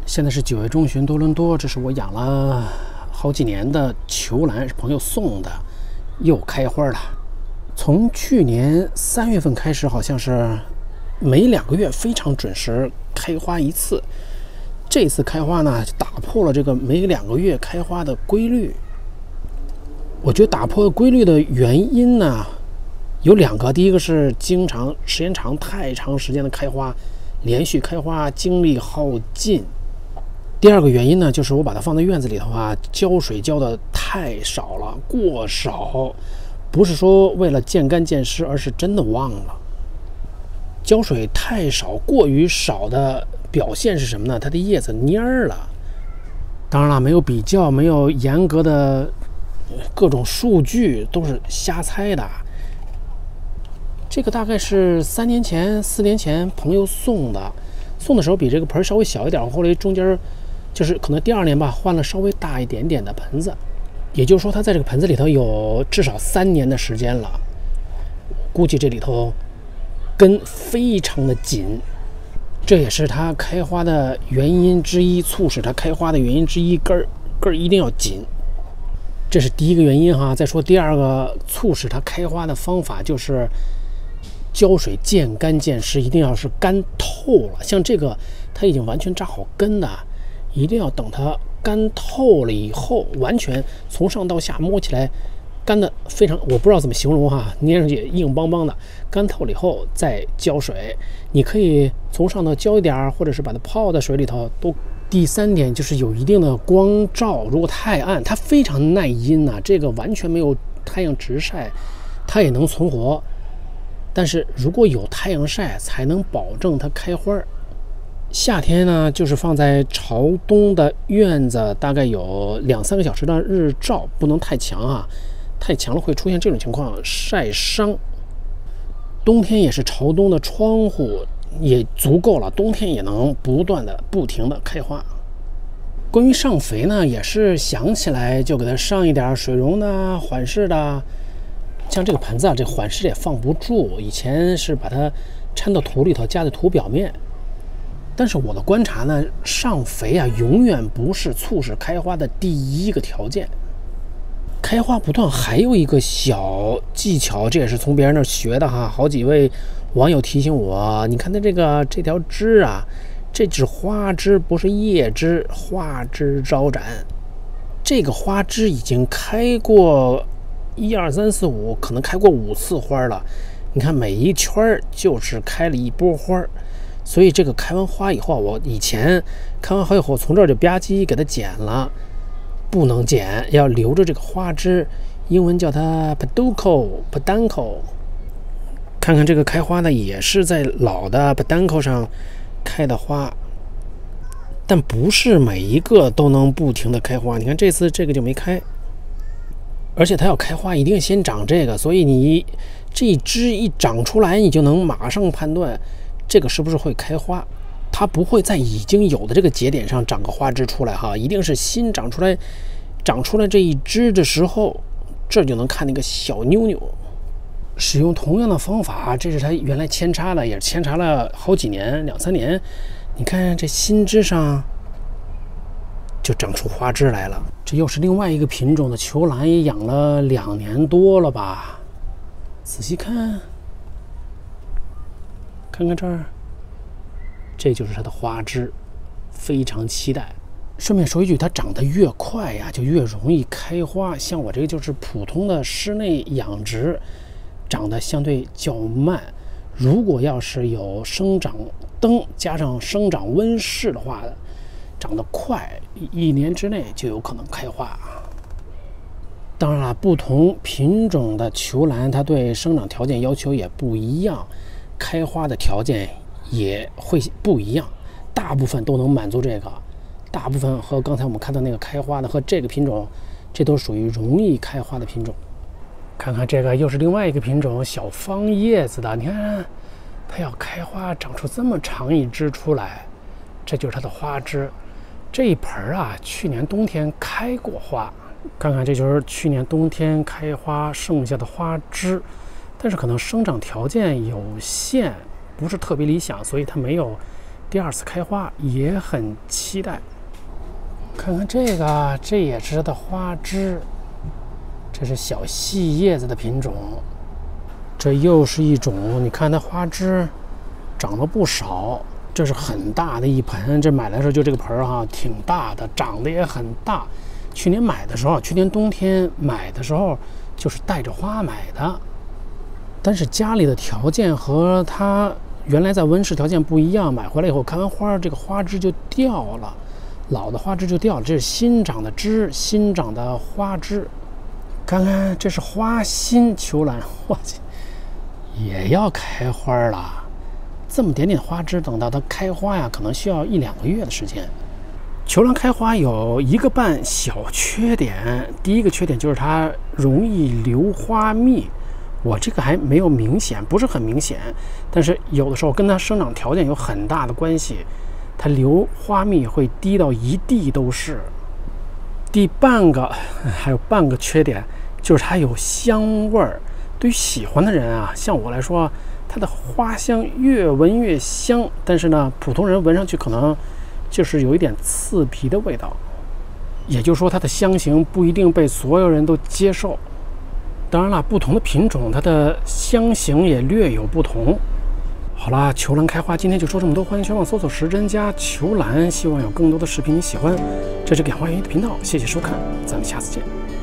现在是9月中旬，多伦多，这是我养了好几年的球兰，是朋友送的，又开花了。从去年3月份开始，好像是每2个月非常准时开花一次。这次开花呢，就打破了这个每2个月开花的规律。我觉得打破规律的原因呢有2个，第一个是经常时间长，太长时间的开花，连续开花，精力耗尽。第2个原因呢，就是我把它放在院子里头啊，浇水浇的太少了，过少，不是说为了见干见湿，而是真的忘了。浇水太少，过于少的表现是什么呢？它的叶子蔫了。当然了，没有比较，没有严格的各种数据，都是瞎猜的。这个大概是3年前、4年前朋友送的，送的时候比这个盆稍微小一点，后来中间就是可能第2年吧，换了稍微大一点点的盆子，也就是说它在这个盆子里头有至少3年的时间了。估计这里头根非常的紧，这也是它开花的原因之一，促使它开花的原因之一，根儿一定要紧。这是第1个原因哈。再说第2个促使它开花的方法，就是浇水见干见湿，一定要是干透了。像这个它已经完全扎好根的，一定要等它干透了以后，完全从上到下摸起来干的非常，我不知道怎么形容哈，捏上去硬邦邦的，干透了以后再浇水。你可以从上头浇一点，或者是把它泡在水里头都。第3点就是有一定的光照，如果太暗，它非常耐阴呐，这个完全没有太阳直晒，它也能存活。但是如果有太阳晒，才能保证它开花。夏天呢，就是放在朝东的院子，大概有2-3个小时的日照，不能太强啊，太强了会出现这种情况，晒伤。冬天也是朝东的窗户也足够了，冬天也能不停的开花。关于上肥呢，也是想起来就给它上一点水溶的、缓释的。像这个盆子啊，这缓释也放不住，以前是把它掺到土里头，加在土表面。但是我的观察呢，上肥啊，永远不是促使开花的第1个条件。开花不断还有一个小技巧，这也是从别人那儿学的哈。好几位网友提醒我，你看它这条枝啊，这只花枝不是叶枝，花枝招展。这个花枝已经开过1、2、3、4、5，可能开过5次花了。你看每一圈就是开了一波花，所以这个开完花以后，我以前开完花以后，从这儿就吧唧给它剪了。不能剪，要留着这个花枝，英文叫它 peduncle。看看这个开花的也是在老的 peduncle 上开的花，但不是每一个都能不停的开花。你看这次这个就没开，而且它要开花一定先长这个，所以你这一枝一长出来，你就能马上判断这个是不是会开花。它不会在已经有的这个节点上长个花枝出来哈，一定是新长出来这一枝的时候，这就能看那个小妞妞。使用同样的方法，这是它原来扦插的，也扦插了好几年，2、3年。你看这新枝上就长出花枝来了。这又是另外一个品种的球兰，也养了2年多了吧？仔细看，看看这儿。这就是它的花枝，非常期待。顺便说一句，它长得越快呀，就越容易开花。像我这个就是普通的室内养殖，长得相对较慢。如果要是有生长灯加上生长温室的话，长得快，1年之内就有可能开花。当然了，不同品种的球兰，它对生长条件要求也不一样，开花的条件也会不一样，大部分都能满足这个，大部分和刚才我们看到那个开花的和这个品种，这都属于容易开花的品种。看看这个又是另外一个品种，小方叶子的，你看它要开花长出这么长一枝出来，这就是它的花枝。这一盆啊，去年冬天开过花，看看这就是去年冬天开花剩下的花枝，但是可能生长条件有限，不是特别理想，所以它没有第2次开花，也很期待。看看这个，这也是它的花枝，这是小细叶子的品种。这又是一种，你看它花枝长了不少，这是很大的一盆。这买来的时候就这个盆哈，挺大的，长得也很大。去年买的时候，去年冬天买的时候就是带着花买的，但是家里的条件和它原来在温室条件不一样，买回来以后开完花，这个花枝就掉了，老的花枝就掉了，这是新长的枝，新长的花枝。看看，这是花心球兰，哇，也要开花了。这么点点花枝，等到它开花呀，可能需要1-2个月的时间。球兰开花有1个半小缺点，第一个缺点就是它容易流花蜜。我这个还没有明显，不是很明显，但是有的时候跟它生长条件有很大的关系，它流花蜜会滴到一地都是。还有半个缺点就是它有香味儿。对于喜欢的人啊，像我来说，它的花香越闻越香，但是呢，普通人闻上去可能就是有一点刺鼻的味道。也就是说，它的香型不一定被所有人都接受。当然了，不同的品种它的香型也略有不同。好啦，球兰开花今天就说这么多，欢迎全网搜索时针加球兰，希望有更多的视频你喜欢。这是给花园的频道，谢谢收看，咱们下次见。